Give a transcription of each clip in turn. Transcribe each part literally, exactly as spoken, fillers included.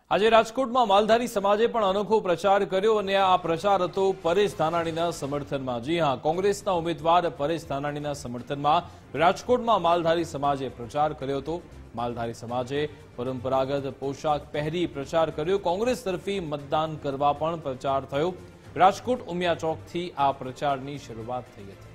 આજે રાજકોટમાં માલધારી સમાજે પણ અનોખો પ્રચાર કર્યો અને આ પ્રચાર હતો પરેશ ધાનાણીના સમર્થનમાં। જી હા, કોંગ્રેસના ઉમેદવાર પરેશ ધાનાણીના સમર્થનમાં રાજકોટમાં માલધારી સમાજે પ્રચાર કર્યો હતો। માલધારી સમાજે પરંપરાગત પોશાક પહેરી પ્રચાર કર્યો। કોંગ્રેસ તરફી મતદાન કરવા પણ પ્રચાર થયો। રાજકોટ ઉમિયા ચોકથી આ પ્રચારની શરૂઆત થઈ હતી।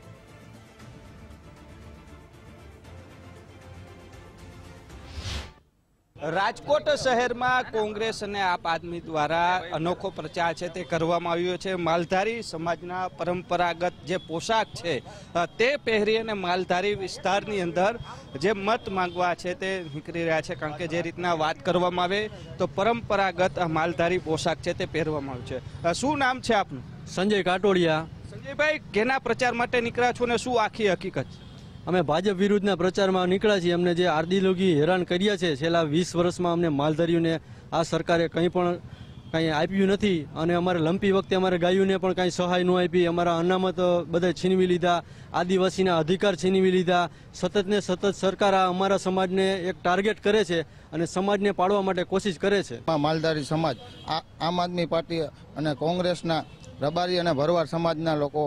રાજકોટ શહેરમાં કોંગ્રેસ અને આપ આદમી દ્વારા અનોખો પ્રચાર છે તે કરવામાં આવ્યો છે। માલધારી સમાજના પરંપરાગત જે પોશાક છે તે પહેરી અને માલધારી વિસ્તારની અંદર જે મત માંગવા છે તે નીકળી રહ્યા છે। કારણ કે જે રીતના વાત કરવામાં આવે તો પરંપરાગત માલધારી પોશાક છે તે પહેરવામાં આવ્યું છે। શું નામ છે આપનું? સંજય કાટોડિયા। સંજયભાઈ, કેના પ્રચાર માટે નીકળ્યા છો ને શું આખી હકીકત? અમે ભાજપ વિરુદ્ધના પ્રચારમાં નીકળ્યા છીએ। અમને જે આર્દિલોગી હેરાન કર્યા છે છેલ્લા વીસ વર્ષમાં અમને માલધારીઓને આ સરકારે કંઈ પણ કંઈ આપ્યું નથી અને અમારે લંપી વખતે અમારે ગાયોને પણ કાંઈ સહાય ન આપી। અમારા અનામત બધા છીનવી લીધા, આદિવાસીના અધિકાર છીનવી લીધા। સતત ને સતત સરકાર આ અમારા સમાજને એક ટાર્ગેટ કરે છે અને સમાજને પાડવા માટે કોશિશ કરે છે। માલધારી સમાજ આમ આદમી પાર્ટી અને કોંગ્રેસના રબારી અને ભરવાડ સમાજના લોકો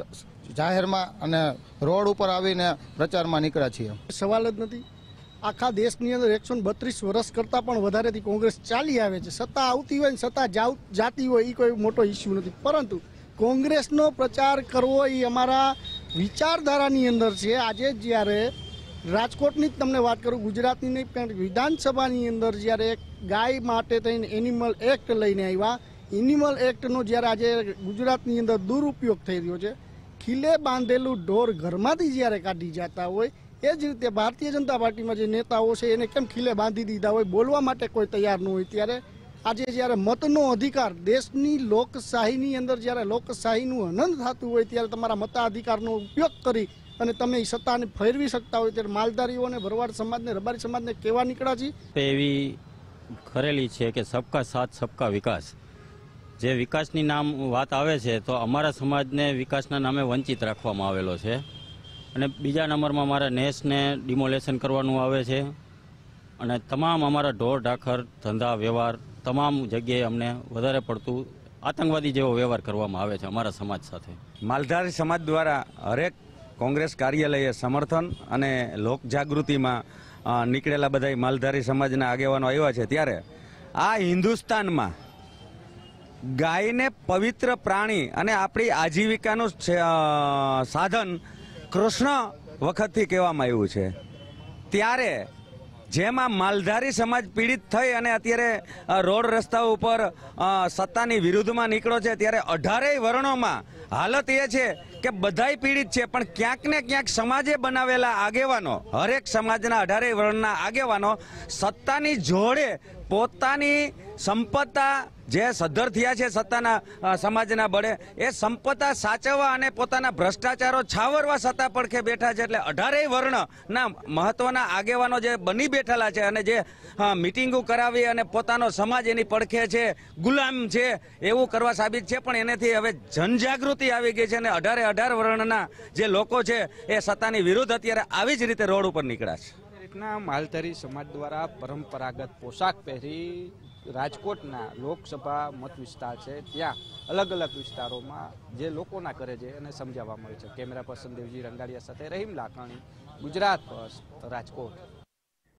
જાહેરમાં અને રોડ ઉપર આવીને પ્રચારમાં નીકળ્યા છીએ। સવાલ જ નથી। આખા દેશની અંદર એકસો બત્રીસ વર્ષ કરતાં પણ વધારેથી કોંગ્રેસ ચાલી આવે છે। સત્તા આવતી હોય ને સત્તા જાતી હોય એ કોઈ મોટો ઇસ્યુ નથી, પરંતુ કોંગ્રેસનો પ્રચાર કરવો એ અમારા વિચારધારાની અંદર છે। આજે જ્યારે રાજકોટની જ તમને વાત કરું, ગુજરાતની નહીં પણ વિધાનસભાની અંદર જ્યારે એક ગાય માટે થઈને એનિમલ એક્ટ લઈને આવ્યા, એનિમલ એક્ટનો જ્યારે આજે ગુજરાતની અંદર દુરુપયોગ થઈ રહ્યો છે, ખીલે બાંધેલું ઢોર ઘરમાંથી જ્યારે કાઢી જતા હોય એ જ રીતે ભારતીય જનતા પાર્ટીમાં જે નેતાઓ છે એને કેમ ખીલે બાંધી દીધા હોય, બોલવા માટે કોઈ તૈયાર ન હોય, ત્યારે આજે જ્યારે મતનો અધિકાર દેશની લોકશાહીની અંદર જ્યારે લોકશાહીનું અનંત થતું હોય ત્યારે તમારા મતાધિકારનો ઉપયોગ કરી અને તમે એ સત્તાને ફેરવી શકતા હોય ત્યારે માલધારીઓને, ભરવાડ સમાજને, રબારી સમાજને કેવા નીકળ્યા છે। એવી કરેલી છે કે સબકા સાથ સબકા વિકાસ। જે વિકાસની નામ વાત આવે છે તો અમારા સમાજને વિકાસના નામે વંચિત રાખવામાં આવેલો છે અને બીજા નંબરમાં અમારા નેસને ડિમોલેશન કરવાનું આવે છે અને તમામ અમારા ઢોર ઢાખર ધંધા વ્યવહાર તમામ જગ્યાએ અમને વધારે પડતું આતંકવાદી જેવો વ્યવહાર કરવામાં આવે છે અમારા સમાજ સાથે। માલધારી સમાજ દ્વારા હરેક કોંગ્રેસ કાર્યાલયે સમર્થન અને લોકજાગૃતિમાં નીકળેલા બધા માલધારી સમાજના આગેવાનો આવ્યા છે, ત્યારે આ હિન્દુસ્તાનમાં ગાયને પવિત્ર પ્રાણી અને આપણી આજીવિકાનું સાધન કૃષ્ણ વખતથી કહેવામાં આવ્યું છે, ત્યારે જેમાં માલધારી સમાજ પીડિત થઈ અને અત્યારે રોડ રસ્તા ઉપર સત્તાની વિરુદ્ધમાં નીકળ્યો છે, ત્યારે અઢારેય વર્ણોમાં હાલત એ છે કે બધાય પીડિત છે, પણ ક્યાંક ને ક્યાંક સમાજે બનાવેલા આગેવાનો, હરેક સમાજના અઢારેય વર્ણના આગેવાનો સત્તાની જોડે પોતાની સંપત્તા જે સદ્ધર થયા છે સત્તાના સમાજના બળે, એ સંપત્તા સાચવવા અને પોતાના ભ્રષ્ટાચારો છાવરવા સત્તા પડખે બેઠા છે। એટલે અઢારેય વર્ણના મહત્વના આગેવાનો જે બની બેઠેલા છે અને જે મિટિંગો કરાવી અને પોતાનો સમાજ એની પડખે છે, ગુલામ છે એવું કરવા સાબિત છે। પણ એનાથી હવે જનજાગૃતિ આવી ગઈ છે અને અઢારે અઢાર વર્ણના જે લોકો છે એ સત્તાની વિરુદ્ધ અત્યારે આવી જ રીતે રોડ ઉપર નીકળ્યા છે। માલધારી સમાજ દ્વારા પરંપરાગત પોશાક પહેરી રાજકોટના લોકસભા મત વિસ્તાર છે ત્યાં અલગ અલગ વિસ્તારોમાં જે લોકોના કરે છે એને સમજાવવામાં આવે છે। કેમેરા પર્સન દેવજી રંગાડિયા સાથે રહીમ લાખાણી, ગુજરાત ફર્સ્ટ, રાજકોટ।